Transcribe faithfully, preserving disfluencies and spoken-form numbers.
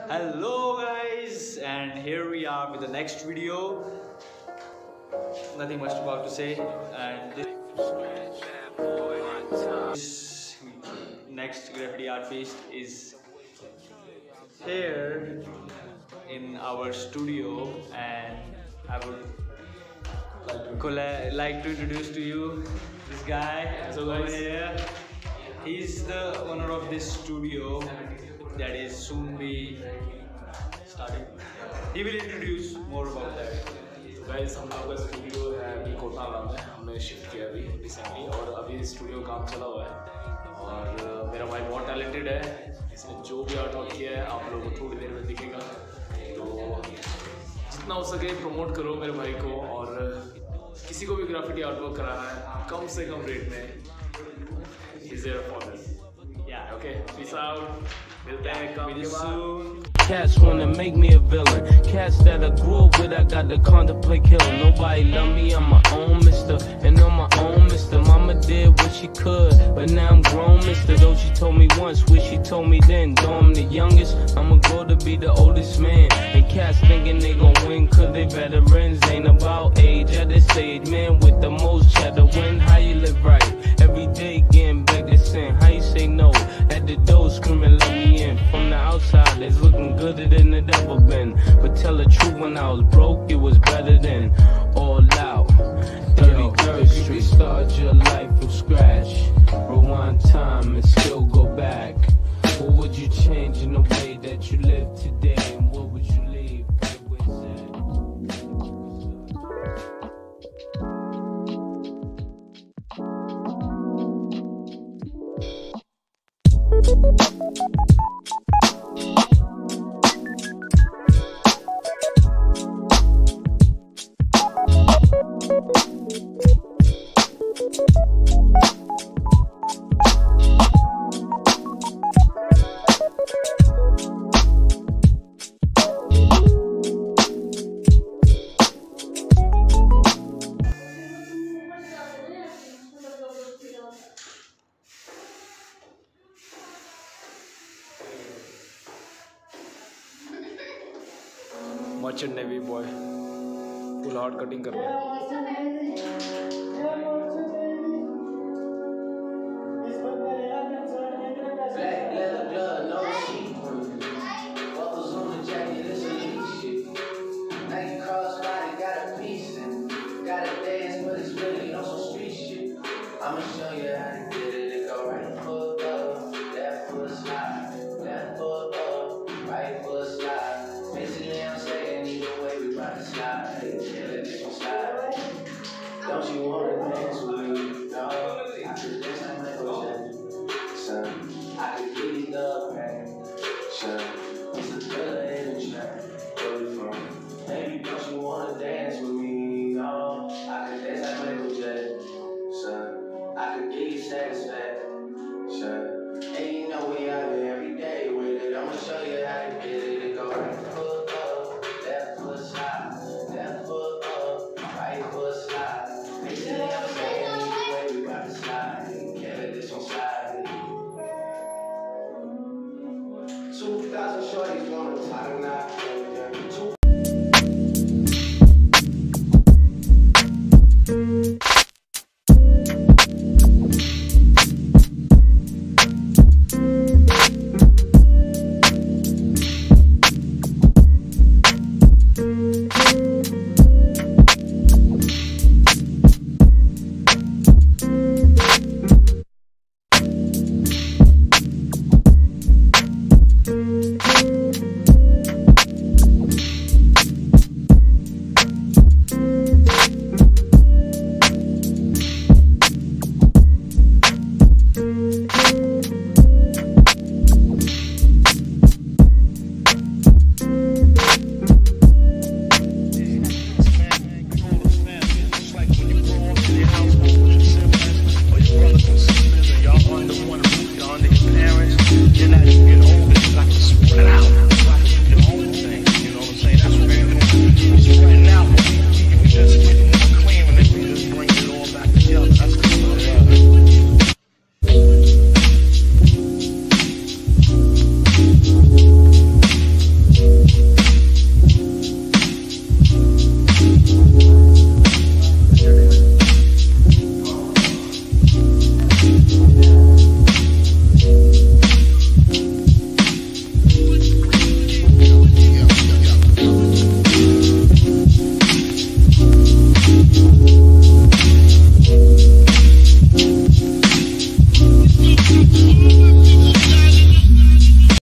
Hello guys, and here we are with the next video. Nothing much about to say, and this next graffiti artist is here in our studio, and I would colla- like to introduce to you this guy. So over here, he's the owner of this studio that is soon be starting. He will introduce more about that. तो guys हम लोग का studio है अभी कोटनाला में, हमने shift किया अभी रिसेंटली और अभी स्टूडियो काम चला हुआ है और मेरा भाई बहुत टैलेंटेड है। इसने जो भी आर्ट वर्क किया है आप लोगों को थोड़ी देर में दिखेगा, तो जितना हो सके प्रमोट करो मेरे भाई को। और किसी को भी ग्राफिटी आर्ट वर्क कराना है कम से कम रेट में इज देयर फॉर दिस। या ओके, पीस आउट, मिलते हैं काम के बाद। Cats wanna make me a villain. Cats that I grew up with, I got to contemplate killing. Nobody love me, I'm my own mister. And on my own mister. Mama did what she could, but now I'm grown mister. Though she told me once, wish she told me then. Though I'm the youngest, I'ma grow to be the oldest man. And cats thinking they gon' win cause they veterans. Ain't about age at this age, man with the most cheddar win. How you live right? Every day getting back to sin. How you say no? At the door screaming let me in. From the outside, it's looking gooder than it ever been. But tell the truth, when I was broke, it was better than all out. thirty-third Street, start your life from scratch. Rewind time and still go back. What would you change in the way that you live today? And what would you leave? Merchant navy boy full hard cutting कर रहा है। Don't you wanna dance with me? No, I could dance like Michael Jackson. Son, I could give you the passion. It's a thriller in the track. Where we from? Baby, don't you wanna dance with me? No, I could dance like Michael Jackson. I could give you satisfaction. And you know we out here every day with it. I'ma show you how to get it. It go right foot up, left foot slide, left foot up, right foot slide. Two thousand shorties wanna tie the knot.